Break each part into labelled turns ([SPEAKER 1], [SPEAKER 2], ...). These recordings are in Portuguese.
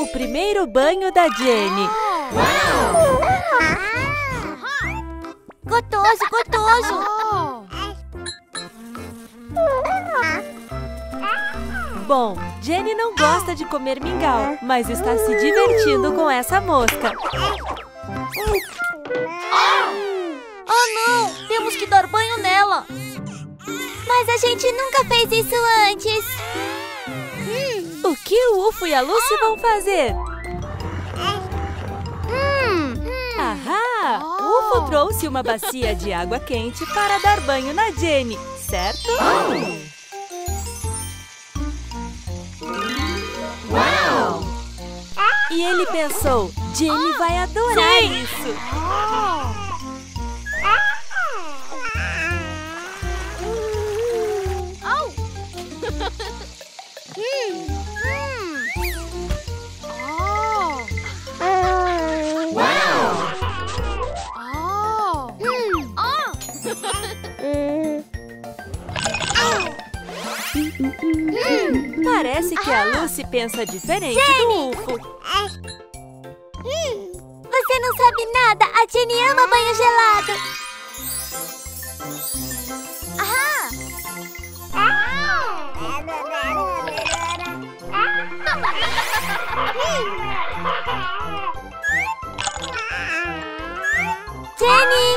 [SPEAKER 1] o primeiro banho da Jenny.
[SPEAKER 2] Gostoso, gostoso.
[SPEAKER 1] Bom, Jenny não gosta de comer mingau, mas está se divertindo com essa mosca.
[SPEAKER 2] Oh não, temos que dar banho nela. Mas a gente nunca fez isso antes.
[SPEAKER 1] O que o Ufo e a Lucy vão fazer? Ahá! O Ufo trouxe uma bacia de água quente para dar banho na Jenny, certo? Uau! E ele pensou, Jenny vai adorar isso. Parece que a Lucy pensa diferente do Ufo.
[SPEAKER 2] Você não sabe nada. A Jenny ama banho gelado. Jenny!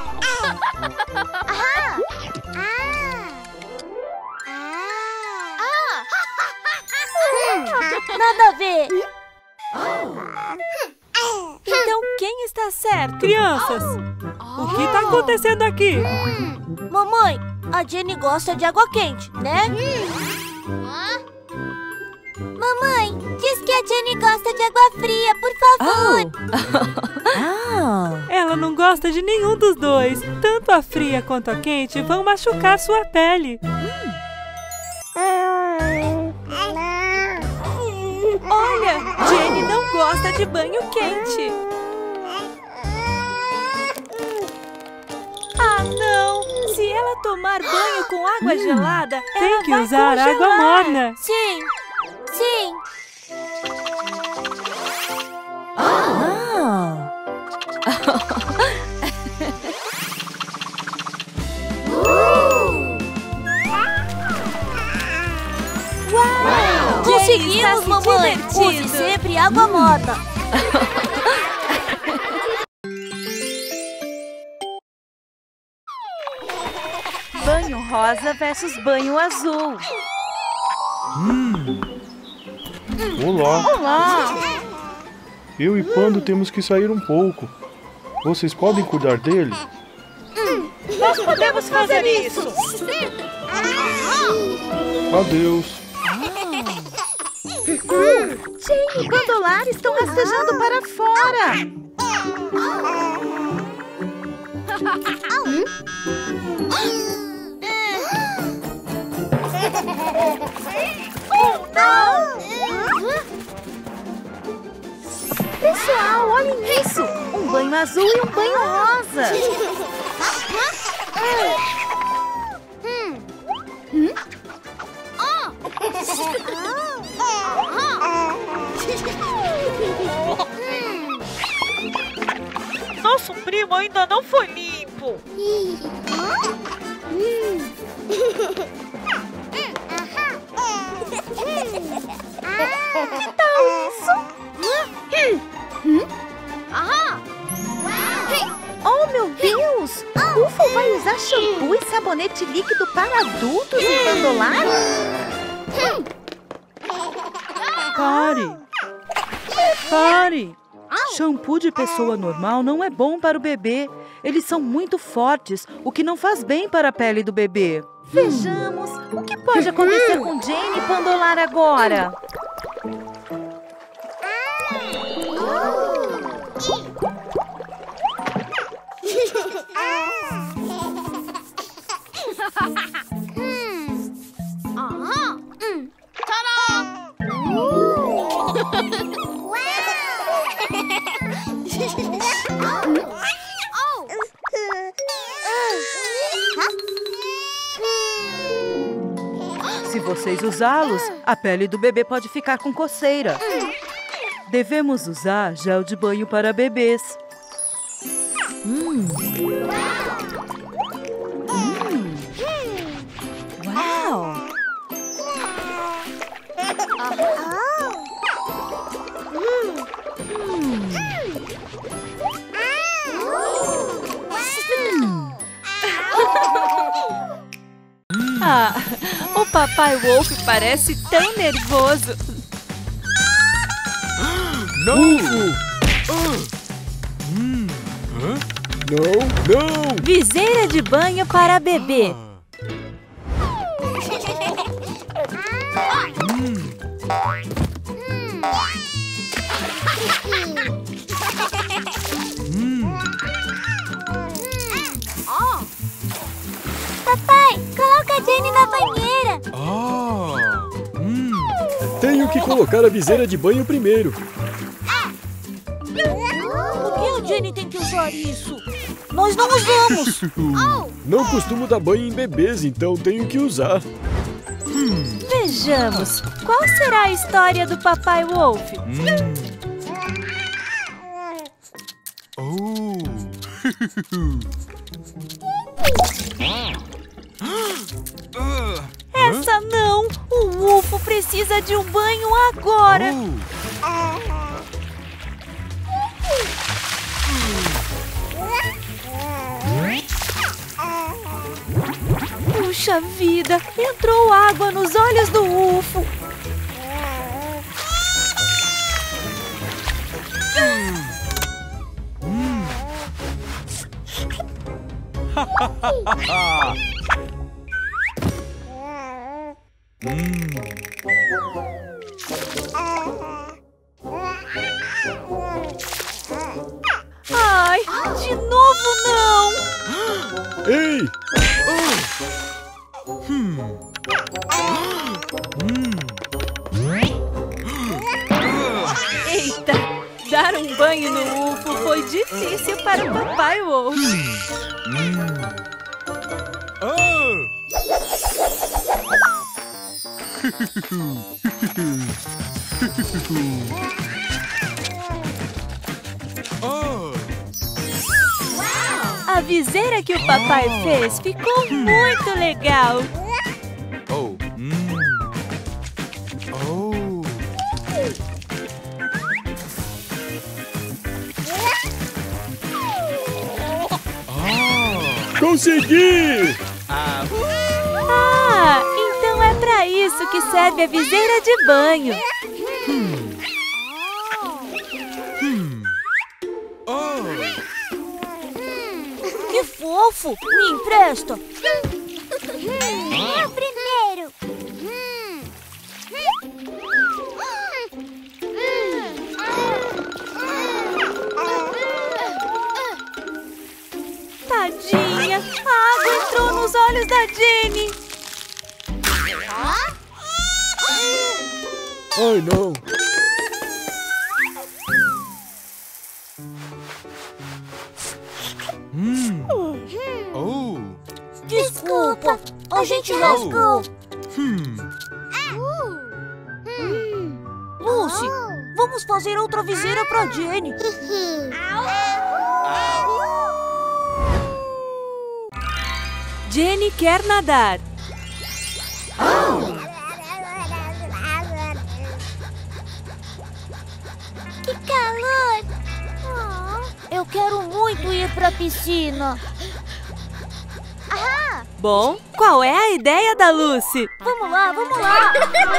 [SPEAKER 2] Nada a ver.
[SPEAKER 1] Então quem está certo? Crianças, o que está acontecendo aqui?
[SPEAKER 2] Mamãe, a Jenny gosta de água quente, né? Mamãe, diz que a Jenny gosta de água fria, por favor.
[SPEAKER 1] Ela não gosta de nenhum dos dois. Tanto a fria quanto a quente vão machucar sua pele. Olha, Jenny não gosta de banho quente. Ah, não! Se ela tomar banho com água gelada, tem que usar água morna.
[SPEAKER 2] Sim, sim.
[SPEAKER 1] Uau!
[SPEAKER 2] Conseguimos, mamãe! Use sempre água morna.
[SPEAKER 1] Banho rosa versus banho azul.
[SPEAKER 3] Olá!
[SPEAKER 1] Olá!
[SPEAKER 3] Eu e Pando temos que sair um pouco. Vocês podem cuidar dele?
[SPEAKER 1] Nós podemos fazer isso!
[SPEAKER 3] Adeus!
[SPEAKER 1] Jenny e Bandolar estão rastejando para fora! Oh, não! Pessoal, olhem isso! Um banho azul e um banho rosa! Nosso primo ainda não foi limpo! Que tal isso? Oh, meu Deus! O Ufo vai usar shampoo e sabonete líquido para adultos em Bandolar?
[SPEAKER 4] Pare! Pare! Shampoo de pessoa normal não é bom para o bebê. Eles são muito fortes, o que não faz bem para a pele do bebê.
[SPEAKER 1] Vejamos o que pode acontecer com Jenny e Bandolar agora.
[SPEAKER 4] Se vocês usá-los, a pele do bebê pode ficar com coceira. Devemos usar gel de banho para bebês.
[SPEAKER 1] Uau! Ah, o Papai Wolf parece tão nervoso.
[SPEAKER 5] Não! Não!
[SPEAKER 1] Viseira de banho para bebê.
[SPEAKER 2] Papai, coloca a Jenny na banheira.
[SPEAKER 5] Tenho que colocar a viseira de banho primeiro.
[SPEAKER 2] Por que a Jenny tem que usar isso? Nós não usamos.
[SPEAKER 5] Não costumo dar banho em bebês, então tenho que usar.
[SPEAKER 1] Vejamos, qual será a história do Papai Wolf? Essa não! O Ufo precisa de um banho agora! Puxa vida! Entrou água nos olhos do Ufo! Ai, de novo não!
[SPEAKER 5] Ei!
[SPEAKER 1] Eita! Dar um banho no Ufo foi difícil para o Papai Wolf. A viseira que o papai fez ficou muito legal.
[SPEAKER 5] Consegui!
[SPEAKER 1] Ah, então é pra isso que serve a viseira de banho.
[SPEAKER 2] Que fofo! Me empresta! Eu primeiro!
[SPEAKER 1] Tadinha, a água entrou nos olhos da Jenny.
[SPEAKER 5] Ai, não!
[SPEAKER 2] Desculpa, a gente rasgou. Lucy, vamos fazer outra viseira pra Jenny.
[SPEAKER 1] Jenny quer nadar.
[SPEAKER 2] Que calor! Eu quero muito ir pra piscina.
[SPEAKER 1] Bom, qual é a ideia da Lucy?
[SPEAKER 2] Vamos lá, vamos lá!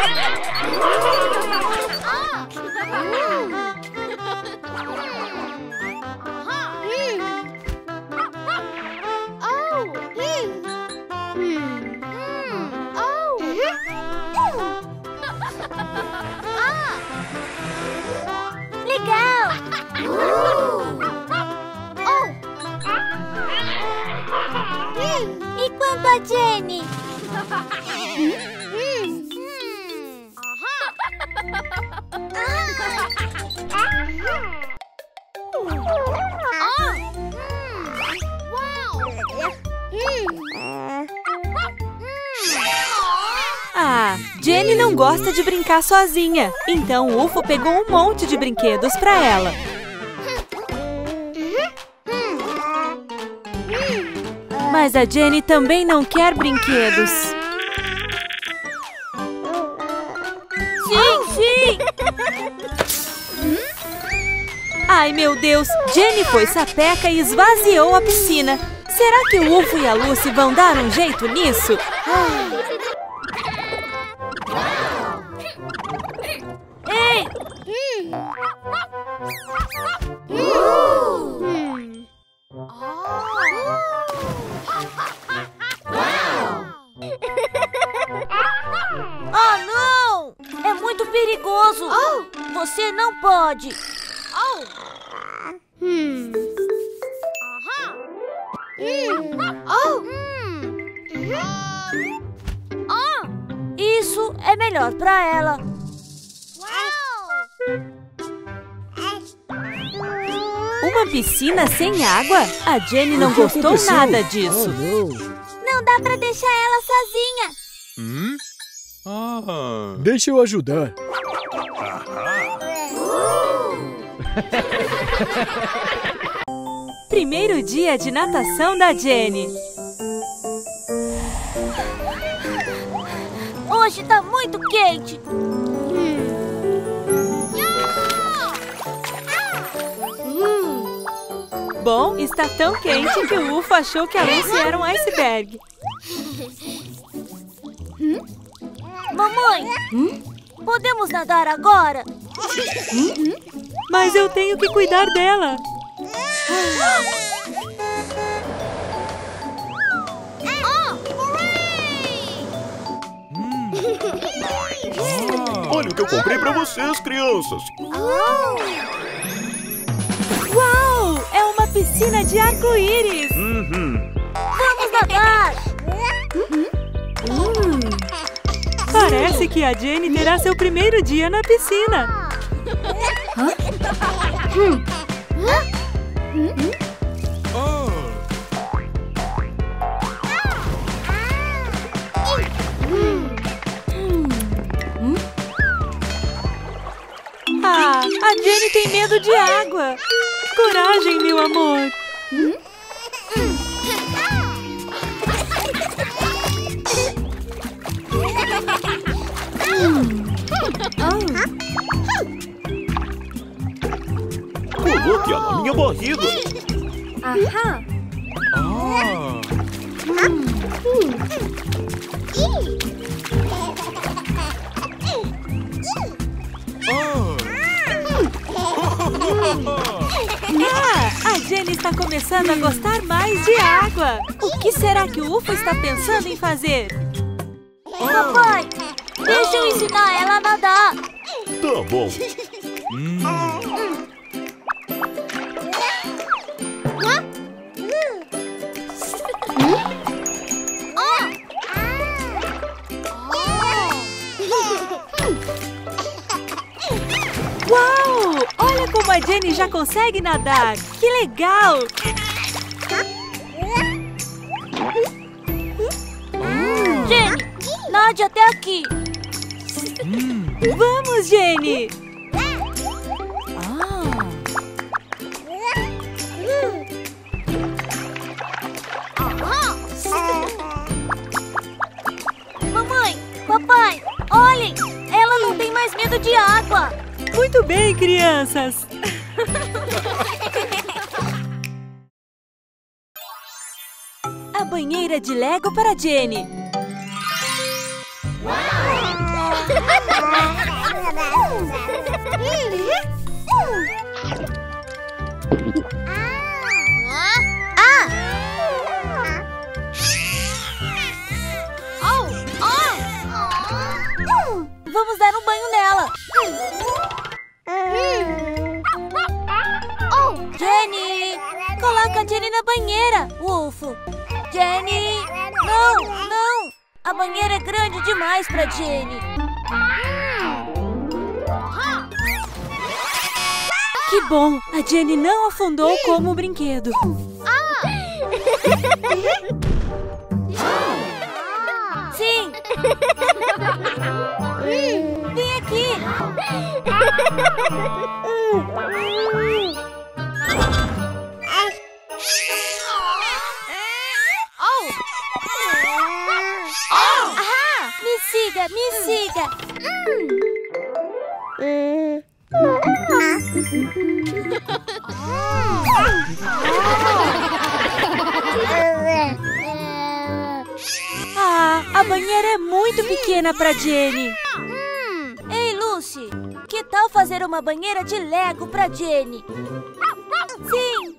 [SPEAKER 2] Legal! E quanto a Jenny?
[SPEAKER 1] Ah, Jenny não gosta de brincar sozinha, então o UFO pegou um monte de brinquedos para ela. Mas a Jenny também não quer brinquedos.
[SPEAKER 2] Sim!
[SPEAKER 1] Ai, meu Deus! Jenny foi sapeca e esvaziou a piscina. Será que o UFO e a Lucy vão dar um jeito nisso?
[SPEAKER 2] Ei! Ah, não! É muito perigoso! Você não pode! Isso é melhor pra ela.
[SPEAKER 1] Uma piscina sem água? A Jenny não gostou nada disso.
[SPEAKER 2] Não dá pra deixar ela sozinha.
[SPEAKER 5] Deixa eu ajudar.
[SPEAKER 1] Primeiro dia de natação da Jenny.
[SPEAKER 2] Hoje tá muito quente.
[SPEAKER 1] Bom, está tão quente que o UFO achou que a Lucy era um iceberg.
[SPEAKER 2] Mamãe, podemos nadar agora?
[SPEAKER 1] Mas eu tenho que cuidar dela.
[SPEAKER 6] Olha o que eu comprei pra vocês, crianças.
[SPEAKER 1] Uau! É uma piscina de arco-íris.
[SPEAKER 2] Vamos nadar!
[SPEAKER 1] Parece que a Jenny terá seu primeiro dia na piscina. Ah, a Jenny tem medo de água. Coragem, meu amor.
[SPEAKER 6] Coloque ela na minha barriga.
[SPEAKER 1] A Jenny está começando a gostar mais de água. O que será que o UFO está pensando em fazer?
[SPEAKER 2] Papai, deixa eu ensinar ela a nadar.
[SPEAKER 6] Tá bom.
[SPEAKER 1] Uau! Olha como a Jenny já consegue nadar. Que legal!
[SPEAKER 2] Jenny, nade até aqui.
[SPEAKER 1] Vamos, Jenny!
[SPEAKER 2] Mamãe, papai, olhem! Ela não tem mais medo de água.
[SPEAKER 1] Muito bem, crianças! A banheira de Lego para Jenny.
[SPEAKER 2] Vamos dar um banho nela. Jenny, coloca a Jenny na banheira, UFO. Jenny, não. A banheira é grande demais pra Jenny.
[SPEAKER 1] Que bom! A Jenny não afundou como o brinquedo.
[SPEAKER 2] Sim, Vem aqui. Me siga, me siga.
[SPEAKER 1] A banheira é muito pequena para Jenny.
[SPEAKER 2] Ei, Lucy, que tal fazer uma banheira de Lego para Jenny? Sim.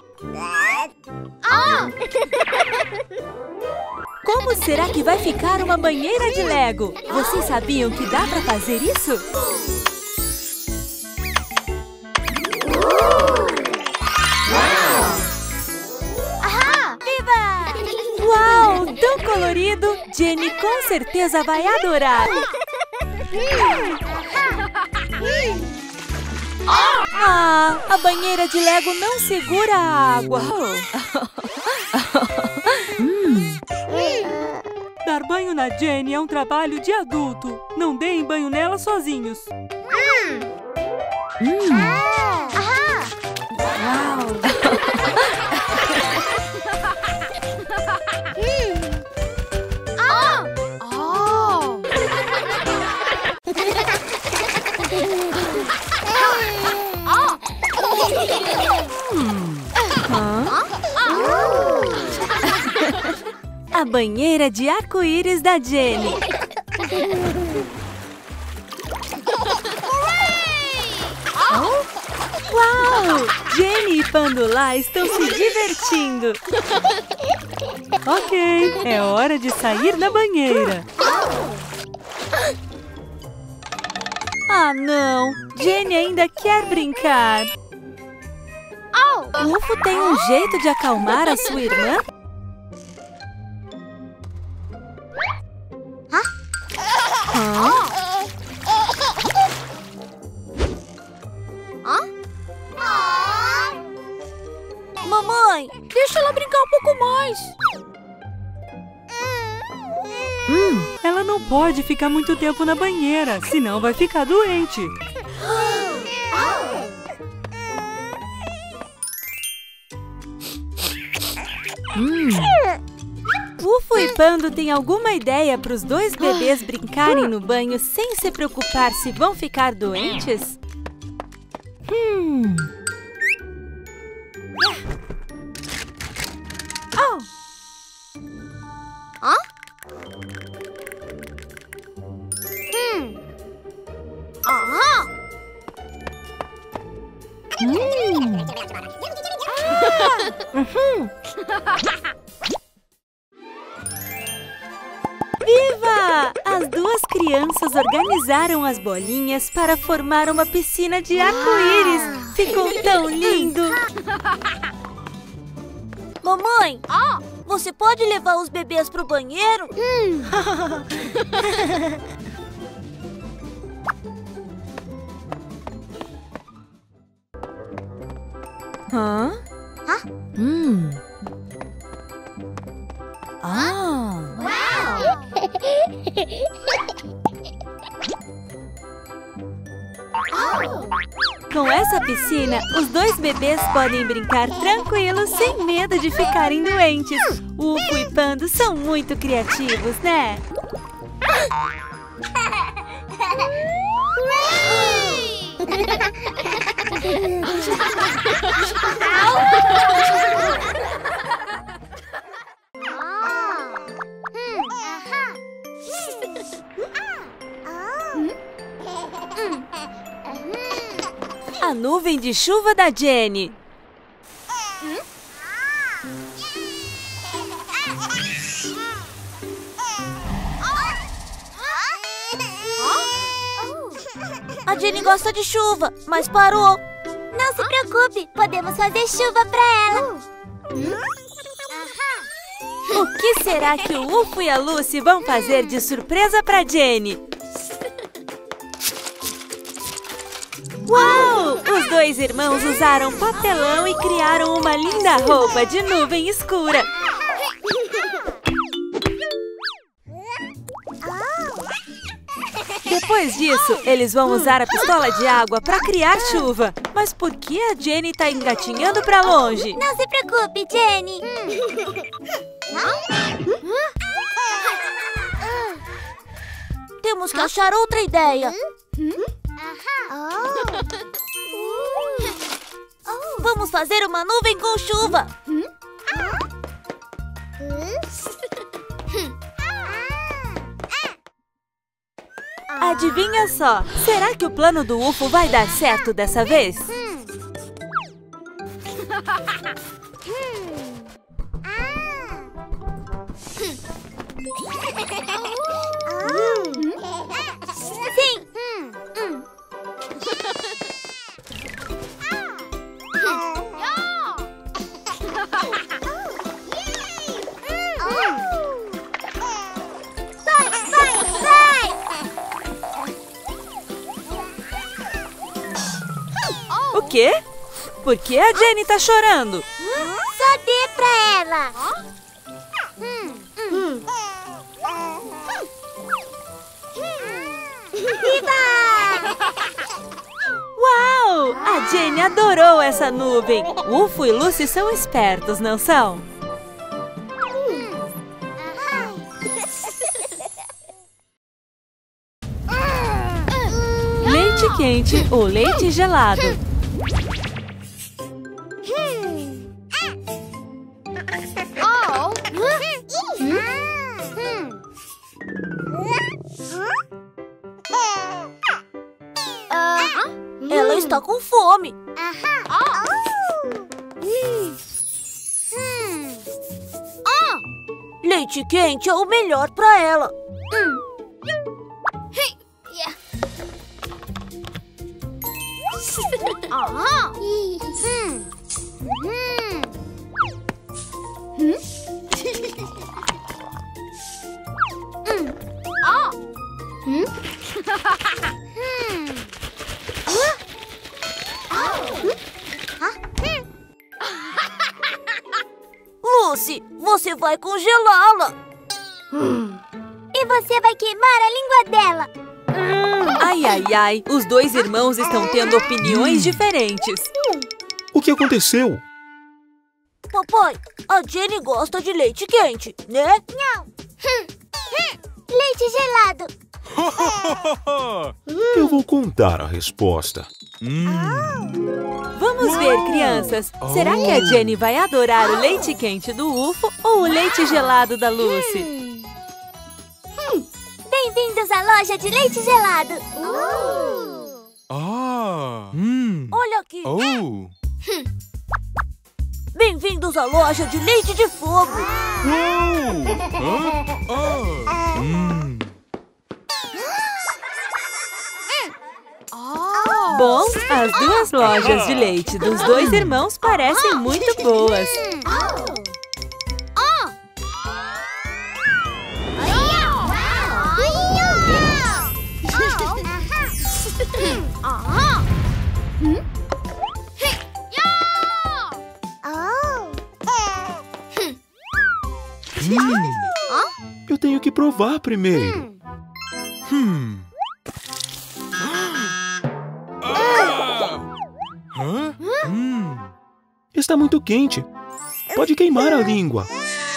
[SPEAKER 1] Como será que vai ficar uma banheira de Lego? Vocês sabiam que dá para fazer isso?
[SPEAKER 2] Viva!
[SPEAKER 1] Uau, tão colorido! Jenny com certeza vai adorar. A banheira de Lego não segura a água. Dar banho na Jenny é um trabalho de adulto. Não deem banho nela sozinhos. A banheira de arco-íris da Jenny. Uau! Jenny e Pandulá estão se divertindo. Ok, é hora de sair da banheira. Ah, não! Jenny ainda quer brincar. O UFO tem um jeito de acalmar a sua irmã?
[SPEAKER 2] Mamãe, deixa ela brincar um pouco mais.
[SPEAKER 1] Ela não pode ficar muito tempo na banheira, senão vai ficar doente. UFO e Pando têm alguma ideia para os dois bebês brincarem no banho sem se preocupar se vão ficar doentes? Viva! As duas crianças organizaram as bolinhas para formar uma piscina de arco-íris. Ficou tão lindo!
[SPEAKER 2] Mamãe, você pode levar os bebês pro banheiro? Com essa piscina, os dois bebês podem brincar tranquilos sem medo de ficarem doentes. UFO e Pando são muito criativos, né? A nuvem de chuva da Jenny. A Jenny gosta de chuva, mas parou.
[SPEAKER 7] Não se preocupe, podemos fazer chuva pra ela.
[SPEAKER 1] O que será que o UFO e a Lucy vão fazer de surpresa pra Jenny? Uau! Os dois irmãos usaram papelão e criaram uma linda roupa de nuvem escura.
[SPEAKER 2] Depois disso, eles vão usar a pistola de água para criar chuva. Mas por que a Jenny tá engatinhando para longe?
[SPEAKER 7] Não se preocupe, Jenny.
[SPEAKER 1] Temos que achar outra ideia. Vamos fazer uma nuvem com chuva. Adivinha só, será que o plano do UFO vai dar certo dessa vez?
[SPEAKER 7] Sim.
[SPEAKER 2] O quê? Por que a Jenny tá chorando?
[SPEAKER 7] Só dê pra ela.
[SPEAKER 2] Uau! A Jenny adorou essa nuvem. UFO e Lucy são espertos, não são? Leite quente ou leite gelado?
[SPEAKER 1] Ela está com fome. Leite quente é o melhor para ela. Lucy, você vai congelá-la.
[SPEAKER 7] E você vai queimar a língua dela.
[SPEAKER 2] Ai, ai, ai. Os dois irmãos estão tendo opiniões diferentes.
[SPEAKER 6] O que aconteceu?
[SPEAKER 1] Papai, a Jenny gosta de leite quente, né?
[SPEAKER 7] Não. Leite gelado.
[SPEAKER 6] Eu vou contar a resposta.
[SPEAKER 2] Vamos ver, crianças. Será que a Jenny vai adorar o leite quente do UFO ou o leite gelado da Lucy?
[SPEAKER 7] Bem-vindos à loja de leite gelado.
[SPEAKER 1] Olha aqui. Bem-vindos à loja de leite de fogo.
[SPEAKER 2] Bom, as duas lojas de leite dos dois irmãos parecem muito boas.
[SPEAKER 6] Eu tenho que provar primeiro. Está muito quente. Pode queimar a língua.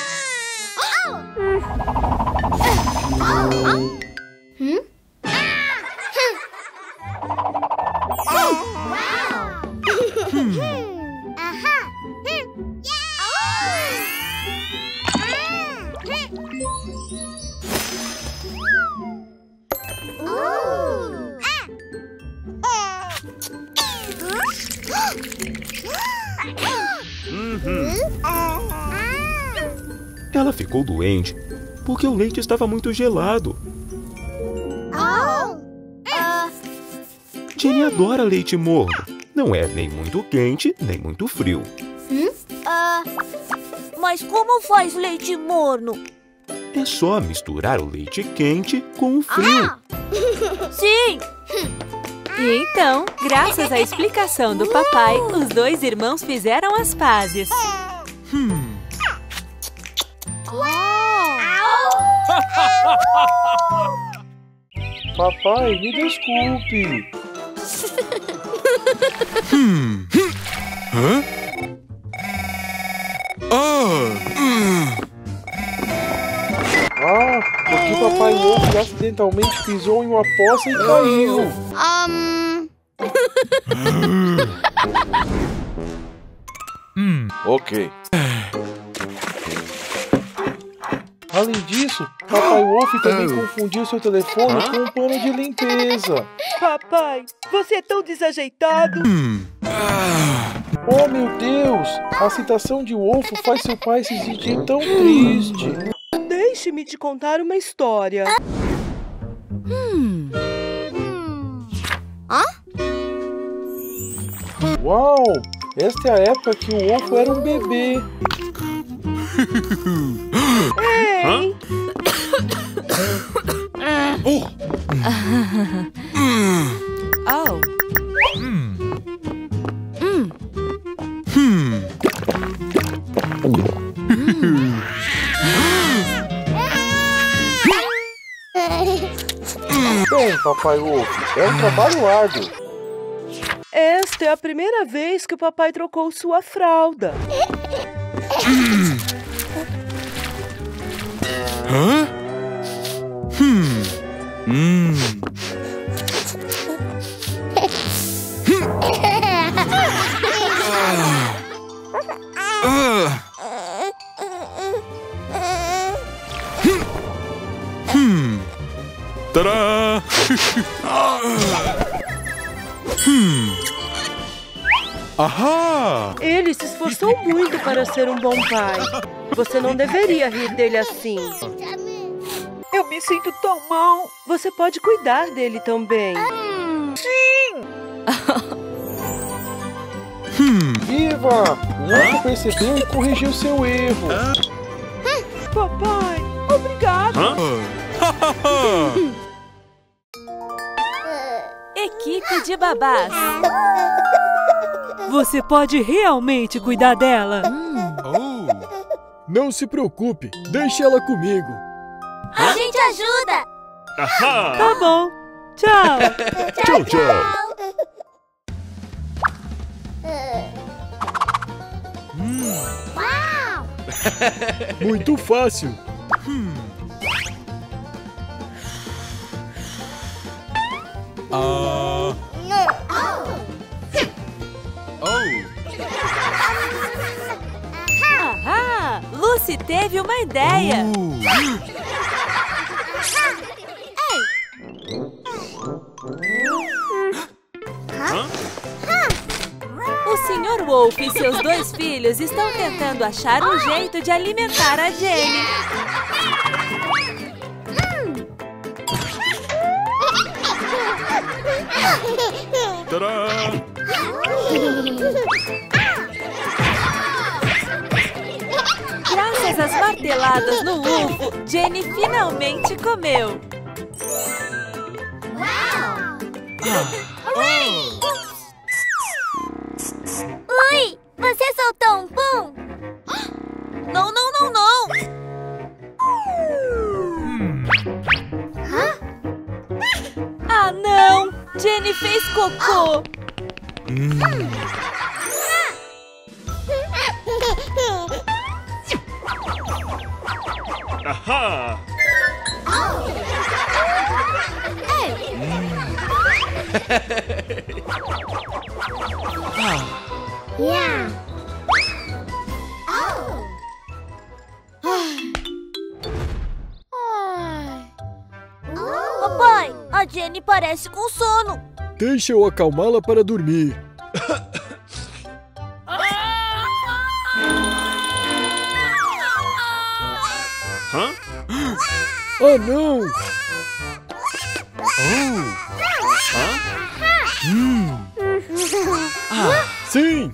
[SPEAKER 6] Ela ficou doente porque o leite estava muito gelado. Jenny adora leite morno. Não é nem muito quente, nem muito frio.
[SPEAKER 1] Mas como faz leite morno?
[SPEAKER 6] É só misturar o leite quente com o frio.
[SPEAKER 1] Sim!
[SPEAKER 2] E então, graças à explicação do papai, os dois irmãos fizeram as pazes.
[SPEAKER 3] Papai, me desculpe.
[SPEAKER 8] Hã?
[SPEAKER 3] Porque Papai Wolf acidentalmente pisou em uma poça e caiu. Ok. Além disso, Papai Wolf também confundiu seu telefone com um pano de limpeza.
[SPEAKER 4] Papai, você é tão desajeitado.
[SPEAKER 3] Oh, meu Deus! A citação de Wolf faz seu pai se sentir tão triste.
[SPEAKER 4] Deixe-me te contar uma história.
[SPEAKER 3] Uau! Esta é a época que o Wolf era um bebê.
[SPEAKER 4] Ei!
[SPEAKER 3] Bem, Papai Wolf, é um trabalho árduo.
[SPEAKER 4] Esta é a primeira vez que o papai trocou sua fralda.
[SPEAKER 8] Tadá! Ahá!
[SPEAKER 4] Ele se esforçou muito para ser um bom pai. Você não deveria rir dele assim. Eu me sinto tão mal. Você pode cuidar dele também.
[SPEAKER 3] Viva! O Wolf percebeu e corrigiu seu erro.
[SPEAKER 4] Papai, obrigado.
[SPEAKER 2] Equipe de babás. Você pode realmente cuidar dela?
[SPEAKER 5] Não se preocupe, deixe ela comigo.
[SPEAKER 7] A gente ajuda!
[SPEAKER 2] Tá bom. Tchau.
[SPEAKER 8] Tchau, tchau.
[SPEAKER 7] Uau!
[SPEAKER 5] Muito fácil.
[SPEAKER 2] Ahá! Lucy teve uma ideia. O Sr. Wolf e seus 2 filhos estão tentando achar um jeito de alimentar a Jenny.
[SPEAKER 8] Tadá!
[SPEAKER 2] Graças às marteladas no ufo, Jenny finalmente comeu.
[SPEAKER 7] Ui! Você soltou um pum?
[SPEAKER 2] Não, não, não, não! Ah, não! Jenny fez cocô!
[SPEAKER 8] Ahá!
[SPEAKER 7] Yeah! Papai, a Jenny parece com sono.
[SPEAKER 5] Deixe eu acalmá-la para dormir. Oh, não! Sim!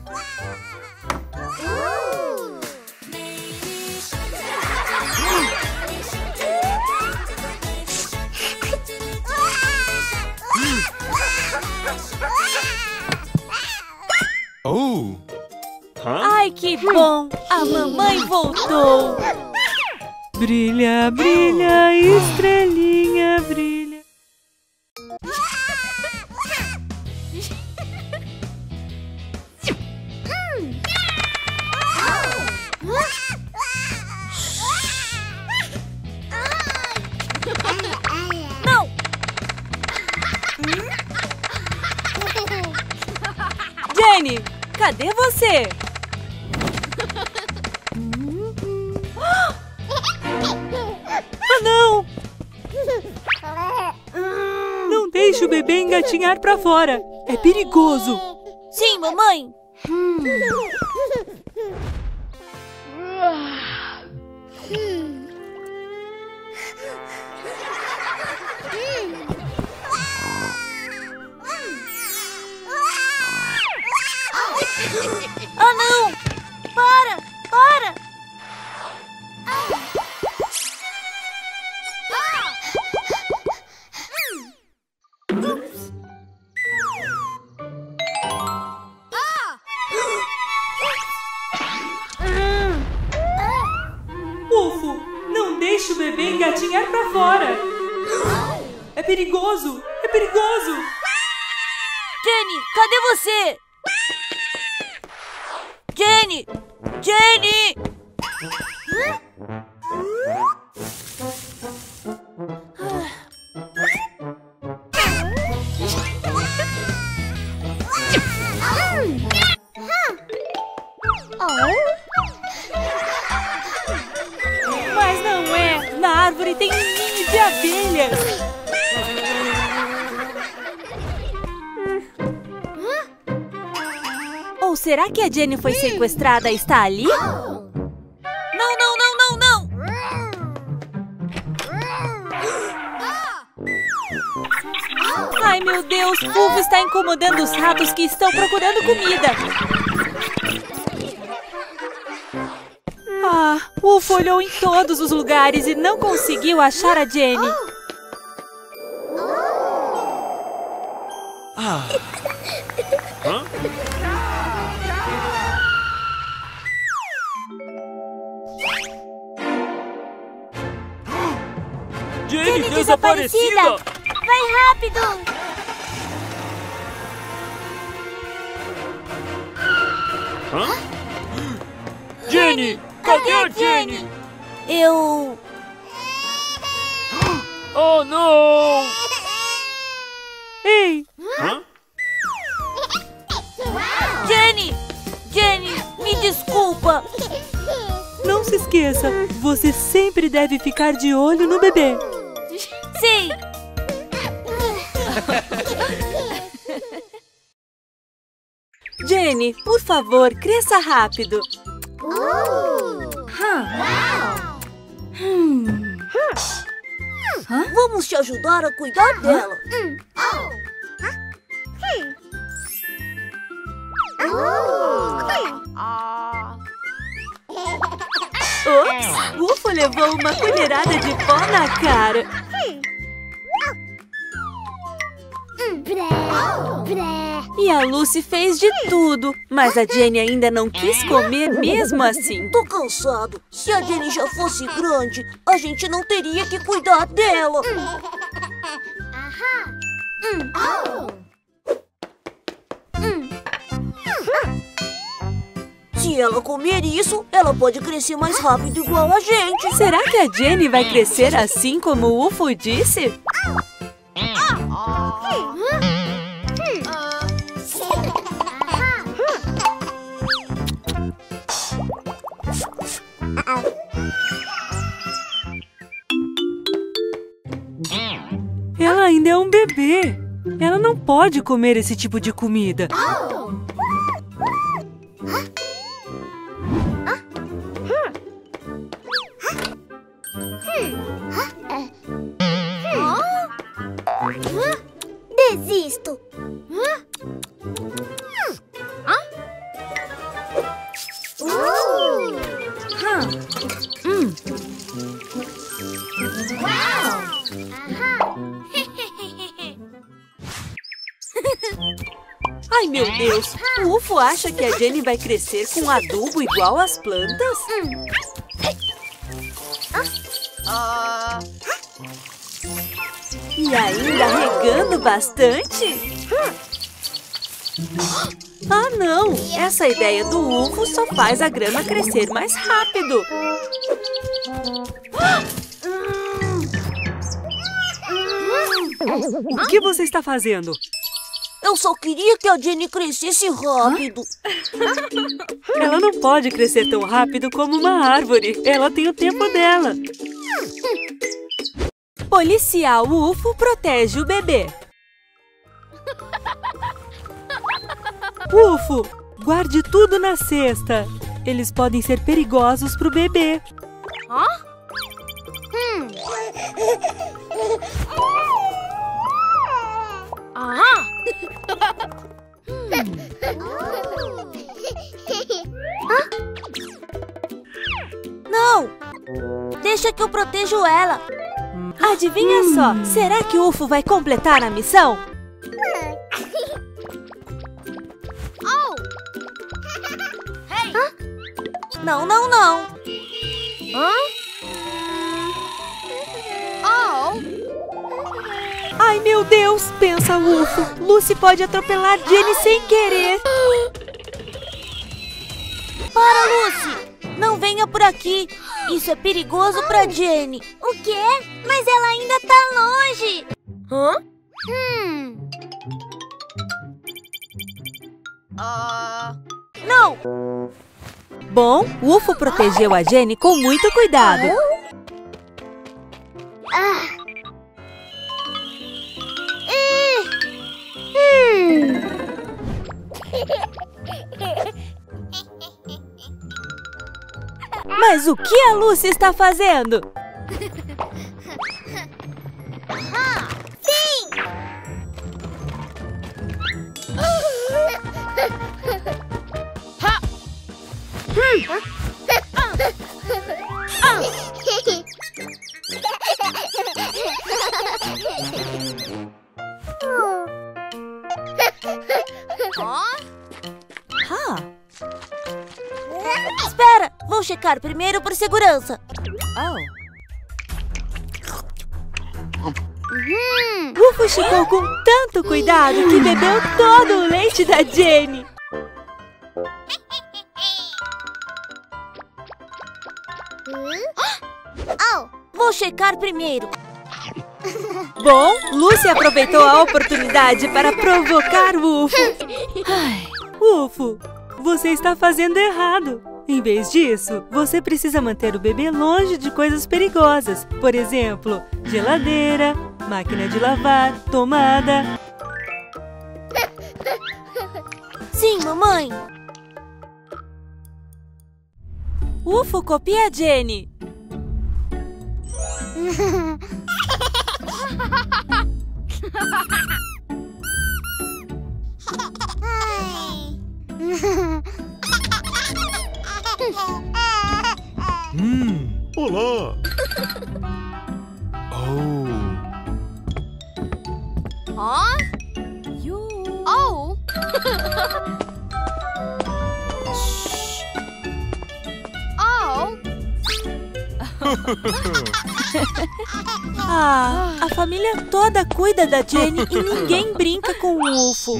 [SPEAKER 2] Ai, que bom! A mamãe voltou! Brilha, brilha, estrelinha, brilha. Jenny, cadê você? Ah, não! Não deixe o bebê engatinhar pra fora. É perigoso.
[SPEAKER 7] Sim, mamãe. Ah, não! Para! Para!
[SPEAKER 2] Ufo, não deixe o bebê engatinhar pra fora. É perigoso! É perigoso!
[SPEAKER 7] Jenny, cadê você? Jenny! Jenny!
[SPEAKER 2] Mas não é! Na árvore tem um ninho de abelhas! Ou será que a Jenny foi sequestrada e está ali?
[SPEAKER 7] Não, não, não, não, não!
[SPEAKER 2] Ai, meu Deus! Ufo está incomodando os ratos que estão procurando comida! Ah, Ufo olhou em todos os lugares e não conseguiu achar a Jenny.
[SPEAKER 8] Jenny desaparecida!
[SPEAKER 7] Vai rápido!
[SPEAKER 8] Jenny! Cadê a Jenny?
[SPEAKER 7] Eu...
[SPEAKER 8] Oh, não!
[SPEAKER 2] Ei!
[SPEAKER 7] Jenny! Jenny, me desculpa!
[SPEAKER 2] Não se esqueça, você sempre deve ficar de olho no bebê.
[SPEAKER 7] Sim!
[SPEAKER 2] Jenny, por favor, cresça rápido.
[SPEAKER 7] Vamos te ajudar a cuidar dela.
[SPEAKER 2] Ops! Ufo levou uma colherada de pó na cara. E a Lucy fez de tudo, mas a Jenny ainda não quis comer mesmo assim.
[SPEAKER 7] Tô cansado. Se a Jenny já fosse grande, a gente não teria que cuidar dela. Se ela comer isso, ela pode crescer mais rápido igual a gente.
[SPEAKER 2] Será que a Jenny vai crescer assim como o Ufo disse? Ela ainda é um bebê. Ela não pode comer esse tipo de comida.
[SPEAKER 7] Desisto.
[SPEAKER 2] Ai, meu Deus! O Ufo acha que a Jenny vai crescer com adubo igual às plantas? E ainda regando bastante? Ah, não! Essa ideia do Ufo só faz a grama crescer mais rápido. O que você está fazendo?
[SPEAKER 7] Eu só queria que a Jenny crescesse rápido.
[SPEAKER 2] Ela não pode crescer tão rápido como uma árvore. Ela tem o tempo dela. Policial UFO protege o bebê. UFO, guarde tudo na cesta. Eles podem ser perigosos para o bebê.
[SPEAKER 7] Não! Deixa que eu protejo ela.
[SPEAKER 2] Adivinha só, será que o UFO vai completar a missão?
[SPEAKER 7] Não, não, não.
[SPEAKER 2] Ai, meu Deus, pensa o UFO. Lucy pode atropelar Jenny sem querer.
[SPEAKER 7] Para, Lucy! Não venha por aqui. Isso é perigoso pra Jenny.
[SPEAKER 9] O quê? Mas ela ainda tá longe.
[SPEAKER 7] Não!
[SPEAKER 2] Bom, o UFO protegeu a Jenny com muito cuidado. Mas o que a Lucy está fazendo?
[SPEAKER 7] Espera! Vou checar primeiro por segurança.
[SPEAKER 2] O UFO chegou com tanto cuidado que bebeu todo o leite da Jenny.
[SPEAKER 7] Vou checar primeiro.
[SPEAKER 2] Bom, Lucy aproveitou a oportunidade para provocar o UFO. UFO, você está fazendo errado. Em vez disso, você precisa manter o bebê longe de coisas perigosas. Por exemplo, geladeira, máquina de lavar, tomada.
[SPEAKER 7] Sim, mamãe.
[SPEAKER 2] UFO copia a Jenny.
[SPEAKER 6] Olá!
[SPEAKER 2] A família toda cuida da Jenny e ninguém brinca com o UFO.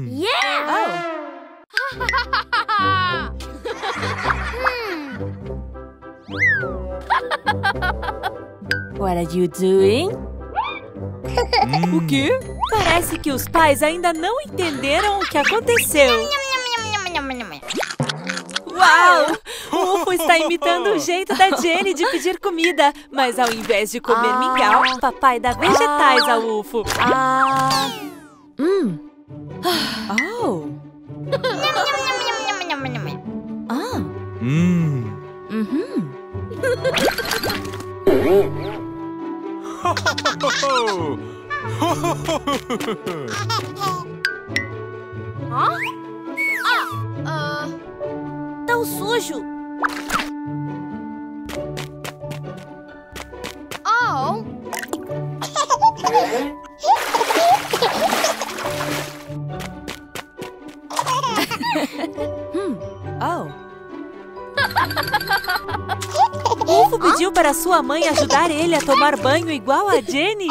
[SPEAKER 2] What are you doing? O quê? Parece que os pais ainda não entenderam o que aconteceu. Uau! O UFO está imitando o jeito da Jenny de pedir comida. Mas ao invés de comer mingau, papai dá vegetais ao UFO.
[SPEAKER 7] Tão sujo.
[SPEAKER 2] O UFO pediu para sua mãe ajudar ele a tomar banho igual a Jenny.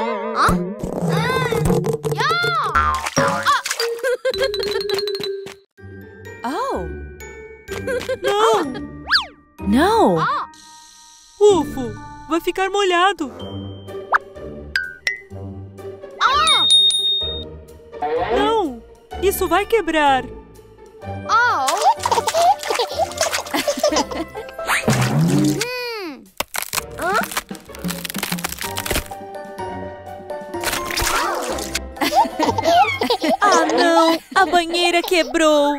[SPEAKER 2] Não! UFO, vai ficar molhado. Não! Isso vai quebrar.
[SPEAKER 1] Ah, não! A banheira quebrou!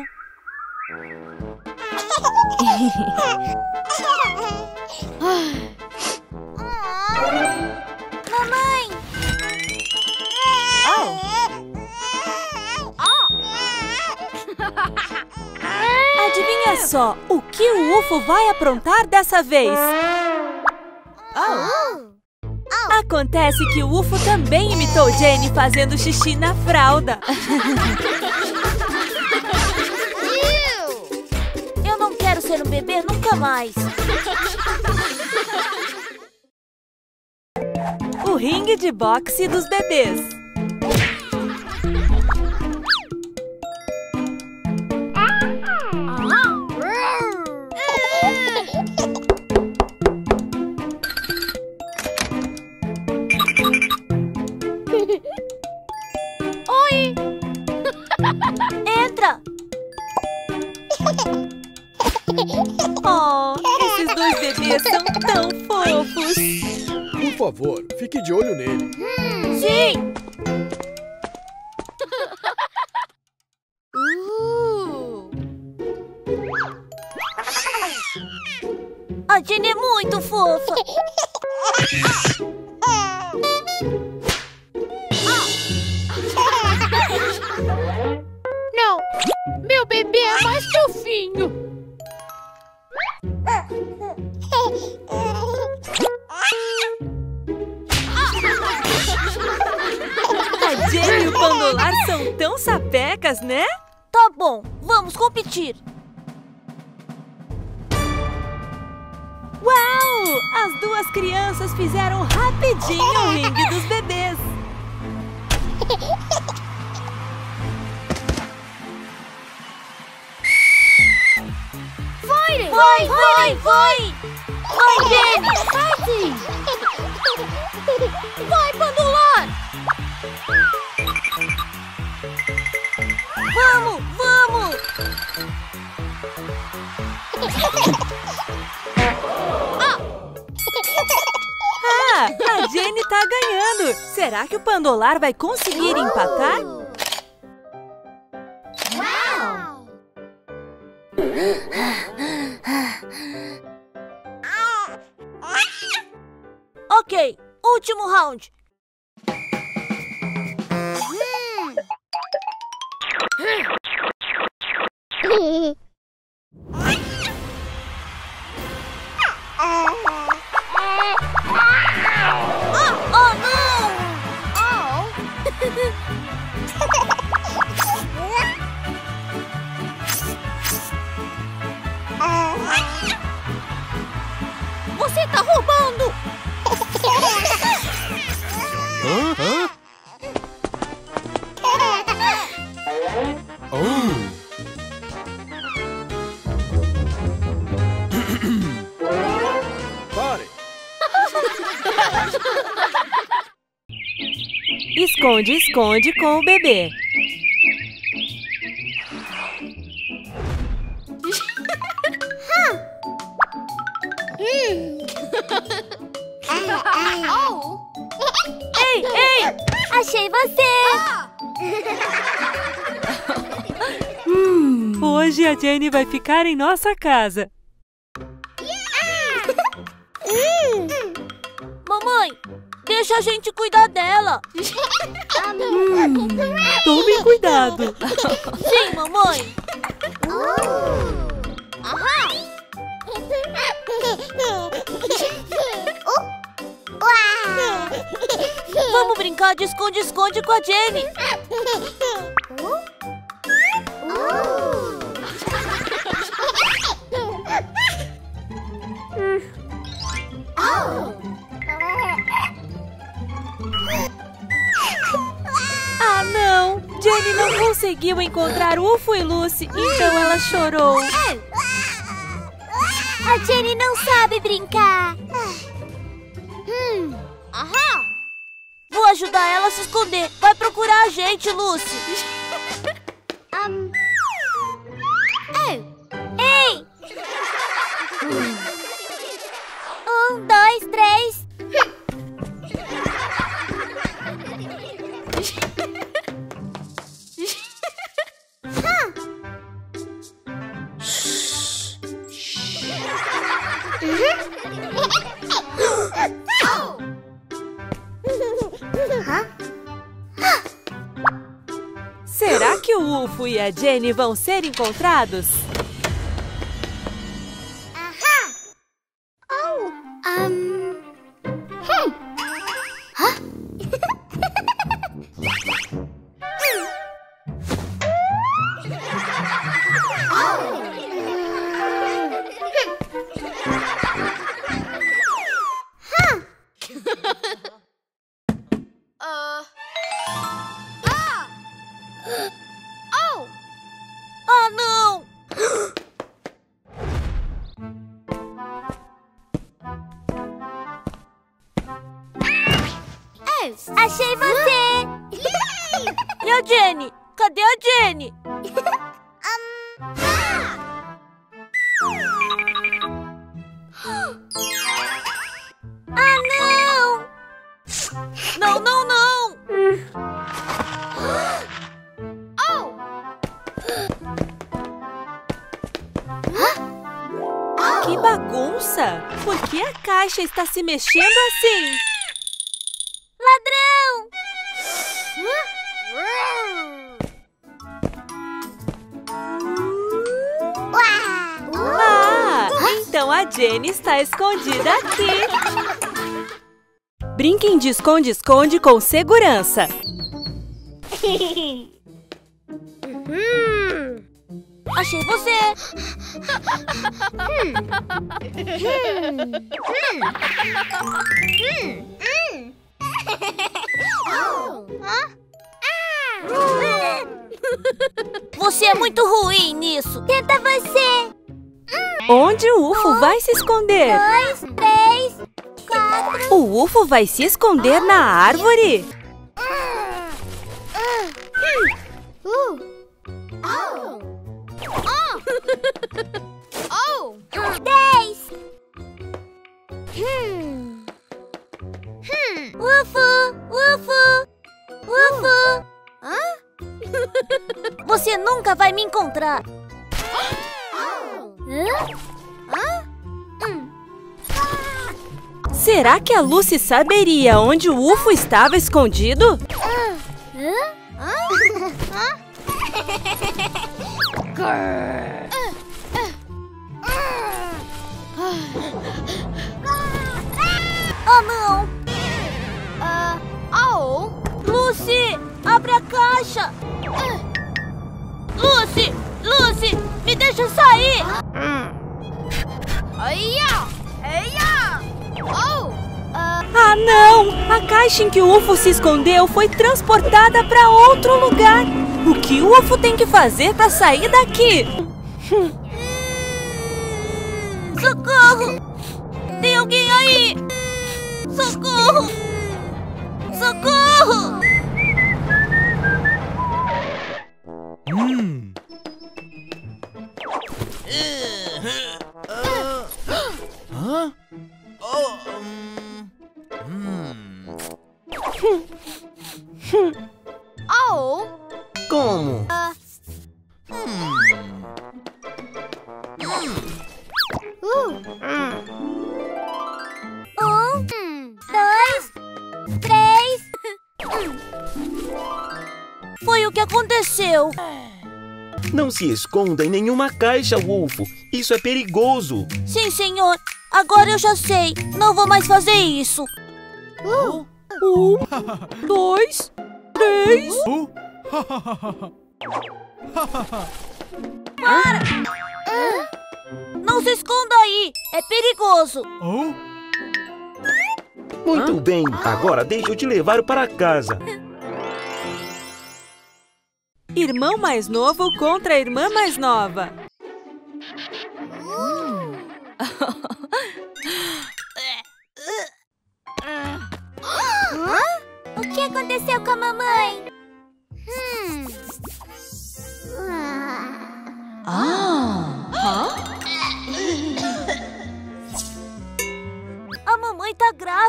[SPEAKER 9] Mamãe!
[SPEAKER 1] Adivinha só, o que o UFO vai aprontar dessa vez? Acontece que o UFO também imitou Jenny fazendo xixi na fralda.
[SPEAKER 7] Eu não quero ser um bebê nunca mais.
[SPEAKER 1] O ringue de boxe dos bebês.
[SPEAKER 9] Oi!
[SPEAKER 7] Entra!
[SPEAKER 1] Oh, esses dois bebês são tão fofos.
[SPEAKER 5] Por favor, fique de olho nele.
[SPEAKER 7] Sim! A Jenny é muito fofa.
[SPEAKER 9] Não! Meu bebê é mais fofinho!
[SPEAKER 1] A Jenny e o Pandolar são tão sapecas, né?
[SPEAKER 7] Tá bom, vamos competir.
[SPEAKER 1] Uau! As duas crianças fizeram rapidinho o ringue dos bebês.
[SPEAKER 7] Vai, vai, vai! Vai, Jenny! Vai, Pandolar! Vamos, vamos!
[SPEAKER 1] Ah, a Jenny tá ganhando. Será que o Pandolar vai conseguir empatar?
[SPEAKER 7] Ok, último round. Oh, não! Você tá roubando!
[SPEAKER 5] Pare!
[SPEAKER 1] Esconde, esconde com o bebê.
[SPEAKER 7] Ei, ei!
[SPEAKER 9] Achei você!
[SPEAKER 2] Hoje a Jenny vai ficar em nossa casa.
[SPEAKER 7] Mamãe, deixa a gente cuidar dela.
[SPEAKER 2] Tome cuidado.
[SPEAKER 7] Sim, mamãe. Vamos brincar de esconde-esconde com a Jenny.
[SPEAKER 1] Ah, não! Jenny não conseguiu encontrar Ufo e Lucy, então ela chorou.
[SPEAKER 9] A Jenny não sabe brincar!
[SPEAKER 7] Vou ajudar ela a se esconder. Vai procurar a gente, Lucy.
[SPEAKER 9] Ei! 1, 2, 3.
[SPEAKER 1] Será que o UFO e a Jenny vão ser encontrados?
[SPEAKER 7] Ah, não!
[SPEAKER 9] Achei você!
[SPEAKER 7] E a Jenny? Cadê a Jenny?
[SPEAKER 9] Ah, não!
[SPEAKER 7] Não, não, não!
[SPEAKER 1] Que bagunça! Por que a caixa está se mexendo assim?
[SPEAKER 9] Ladrão!
[SPEAKER 1] Ah, então a Jenny está escondida aqui. Brinquem de esconde-esconde com segurança.
[SPEAKER 7] Achei você! Você é muito ruim nisso!
[SPEAKER 9] Tenta você!
[SPEAKER 1] Onde o UFO vai se esconder?
[SPEAKER 9] 2, 3, 4.
[SPEAKER 1] O UFO vai se esconder na árvore?
[SPEAKER 9] 10. UFO! UFO! UFO!
[SPEAKER 7] Você nunca vai me encontrar!
[SPEAKER 1] Será que a Lucy saberia onde o UFO estava escondido?
[SPEAKER 7] Oh, não! Lucy! Abre a caixa! Lucy! Lucy! Me deixa sair!
[SPEAKER 1] Ah, não! A caixa em que o UFO se escondeu foi transportada para outro lugar. O que o UFO tem que fazer para sair daqui?
[SPEAKER 7] Socorro! Tem alguém aí! Socorro! Socorro!
[SPEAKER 6] Como?
[SPEAKER 9] 1, 2, 3.
[SPEAKER 7] Foi o que aconteceu!
[SPEAKER 6] Não se esconda em nenhuma caixa, UFO. Isso é perigoso.
[SPEAKER 7] Sim, senhor! Agora eu já sei! Não vou mais fazer isso!
[SPEAKER 1] 1, 2, 3.
[SPEAKER 7] Não se esconda aí! É perigoso!
[SPEAKER 6] Muito bem, agora deixa eu te levar para casa.
[SPEAKER 1] Irmão mais novo contra a irmã mais nova.
[SPEAKER 9] O que aconteceu com a mamãe?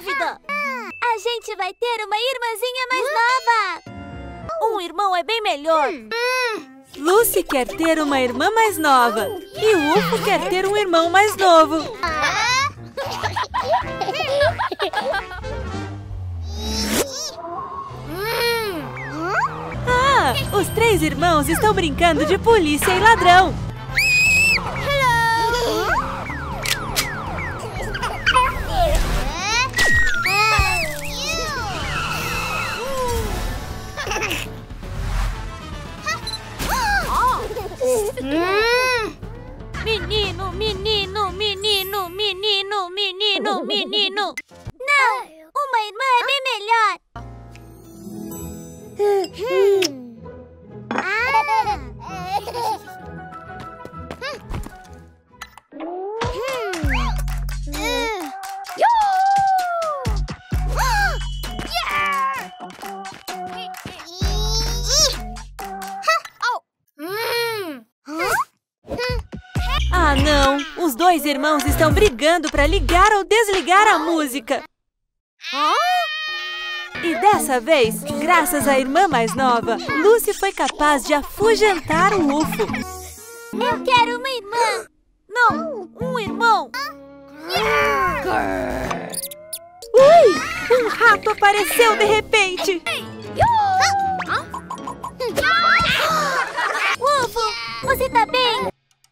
[SPEAKER 7] grávida!
[SPEAKER 9] A gente vai ter uma irmãzinha mais nova!
[SPEAKER 7] Um irmão é bem melhor!
[SPEAKER 1] Lucy quer ter uma irmã mais nova e o UFO quer ter um irmão mais novo. Ah, os 3 irmãos estão brincando de polícia e ladrão.
[SPEAKER 7] Menino, menino, menino, menino, menino, menino!
[SPEAKER 9] Não! Uma irmã é bem melhor!
[SPEAKER 1] Ah, não! Os 2 irmãos estão brigando para ligar ou desligar a música. E dessa vez, graças à irmã mais nova, Lucy foi capaz de afugentar o UFO.
[SPEAKER 9] Eu quero uma irmã!
[SPEAKER 7] Não, um irmão!
[SPEAKER 1] Ui! Um rato apareceu de repente!
[SPEAKER 9] UFO, você tá bem?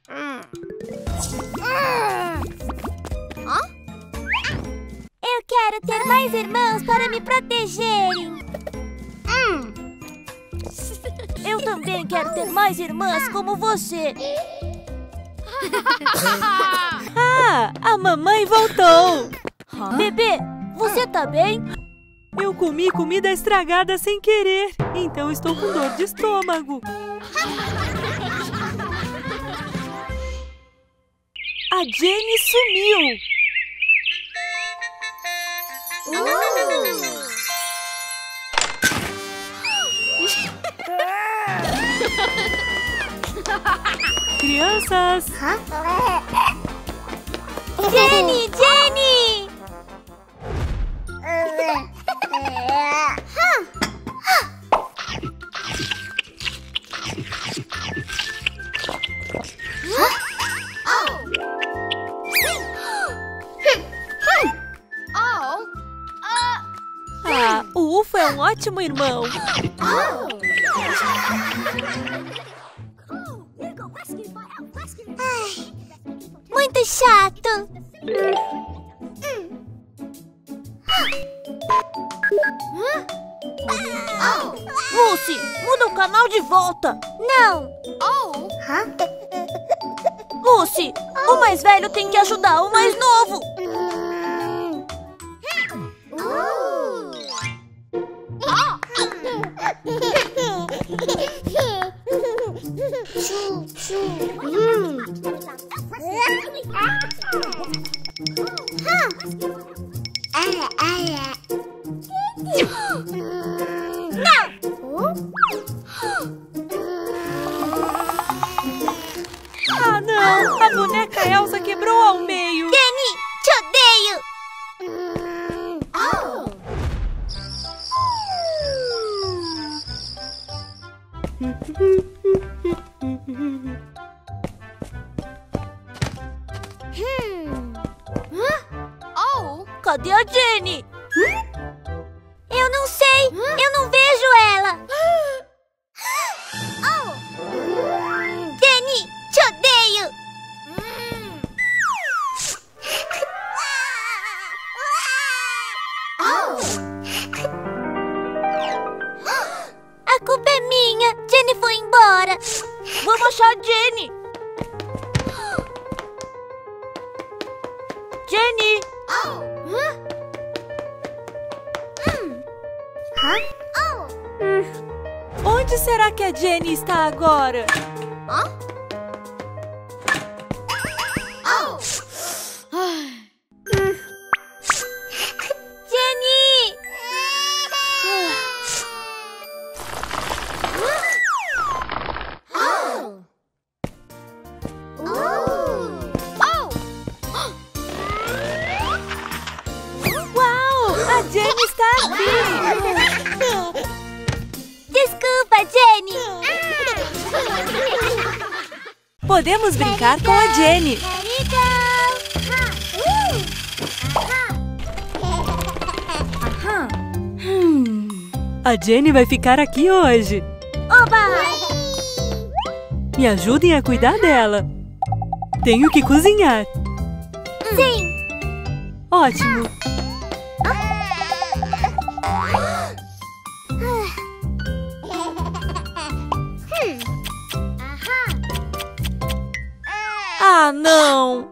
[SPEAKER 9] Eu quero ter mais irmãos para me protegerem.
[SPEAKER 7] Eu também quero ter mais irmãs como você!
[SPEAKER 1] Ah, a mamãe voltou!
[SPEAKER 7] Bebê, você tá bem?
[SPEAKER 1] Eu comi comida estragada sem querer, então estou com dor de estômago. A Jenny sumiu! Crianças!
[SPEAKER 9] Jenny, Jenny!
[SPEAKER 1] Ah, o UFO é um ótimo irmão.
[SPEAKER 9] Muito chato.
[SPEAKER 7] Lucy, muda o canal de volta!
[SPEAKER 9] Não.
[SPEAKER 7] Lucy, o mais velho tem que ajudar o mais novo!
[SPEAKER 1] Ah, não! A boneca Elsa quebrou ao meio.
[SPEAKER 9] Jenny, te odeio.
[SPEAKER 7] Cadê a Jenny?
[SPEAKER 9] Eu não sei. Eu não vejo ela. Jenny, te odeio. A culpa é minha. Jenny foi embora.
[SPEAKER 7] Vamos achar a Jenny! Jenny!
[SPEAKER 1] Onde será que a Jenny está agora?
[SPEAKER 9] Jenny!
[SPEAKER 1] Uau! está aqui.
[SPEAKER 9] Desculpa, Jenny.
[SPEAKER 1] Podemos brincar com a Jenny. A Jenny vai ficar aqui hoje.
[SPEAKER 9] Oba!
[SPEAKER 1] Me ajudem a cuidar dela. Tenho que cozinhar.
[SPEAKER 9] Sim.
[SPEAKER 1] Ótimo. Ah, não!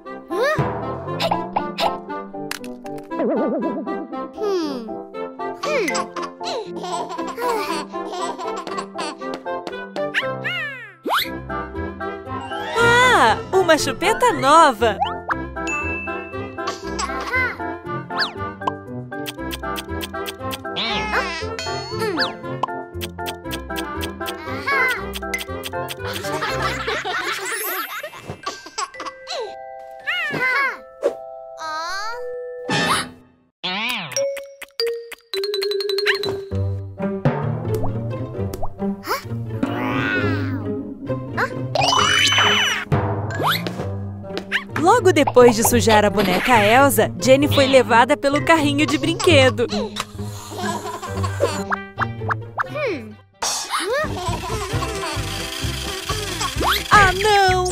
[SPEAKER 1] Ah, uma chupeta nova! Logo depois de sujar a boneca Elsa, Jenny foi levada pelo carrinho de brinquedo. Ah, não!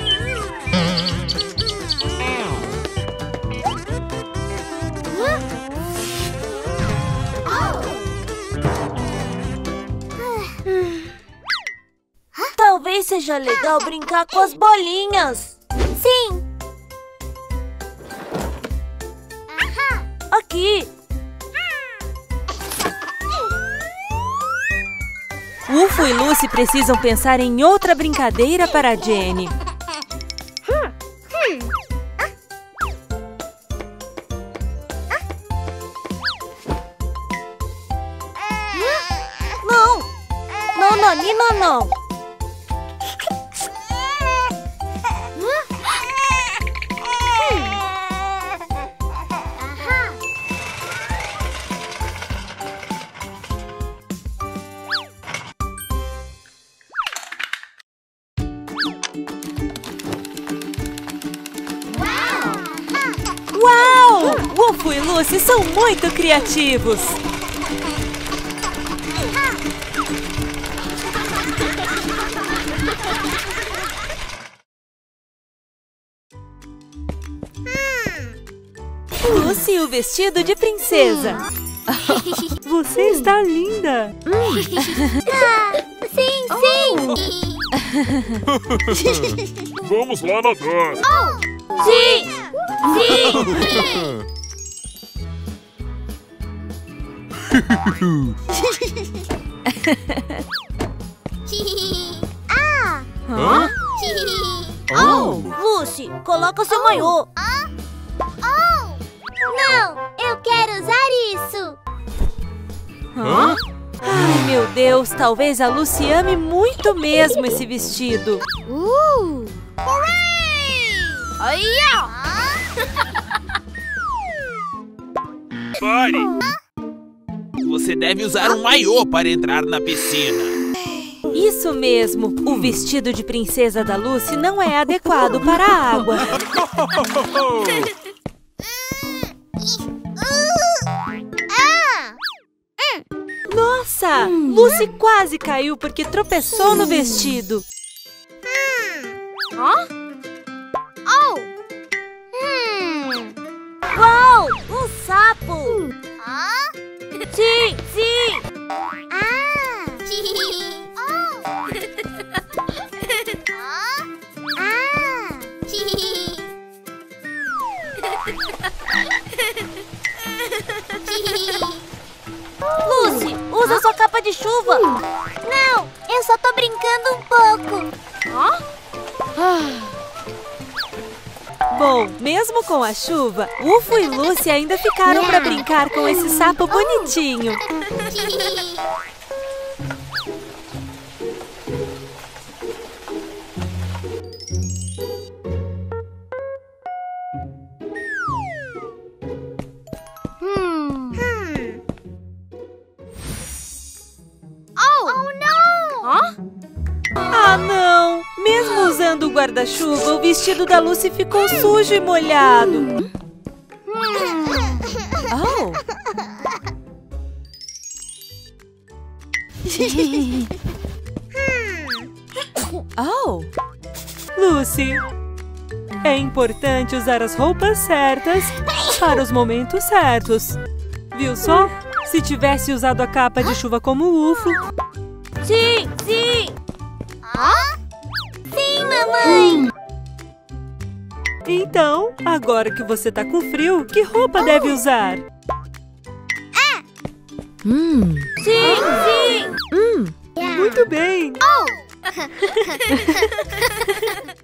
[SPEAKER 7] Talvez seja legal brincar com as bolinhas.
[SPEAKER 9] Sim.
[SPEAKER 7] Aqui.
[SPEAKER 1] Ufo e Lucy precisam pensar em outra brincadeira para a Jenny.
[SPEAKER 7] Não. Não, Nanina, não. Uau! Ufo e Lucy são muito criativos! Lucy, o vestido de princesa! Você está linda!
[SPEAKER 9] Sim, sim.
[SPEAKER 8] Vamos lá nadar.
[SPEAKER 9] Sim. Sim.
[SPEAKER 8] Hã?
[SPEAKER 7] Lucy, coloca seu maiô.
[SPEAKER 9] Não, eu quero usar isso.
[SPEAKER 8] Hã?
[SPEAKER 1] Ai, meu Deus, talvez a Lucy ame muito mesmo esse vestido.
[SPEAKER 10] Pare! Você deve usar um maiô para entrar na piscina.
[SPEAKER 1] Isso mesmo, o vestido de princesa da Lucy não é adequado para a água. Nossa! Lucy quase caiu porque tropeçou no vestido.
[SPEAKER 7] Uau! Um sapo! Sim, sim! Lucy, usa sua capa de chuva!
[SPEAKER 9] Não, eu só tô brincando um pouco.
[SPEAKER 1] Bom, mesmo com a chuva, Ufo e Lucy ainda ficaram para brincar com esse sapo bonitinho. guarda-chuva, o vestido da Lucy ficou sujo e molhado. Oh! Oh! Lucy, é importante usar as roupas certas para os momentos certos. Viu só? Se tivesse usado a capa de chuva como o UFO...
[SPEAKER 9] Sim, sim! Sim, mamãe!
[SPEAKER 1] Então, agora que você tá com frio, que roupa deve usar?
[SPEAKER 9] Sim, sim!
[SPEAKER 1] Muito bem!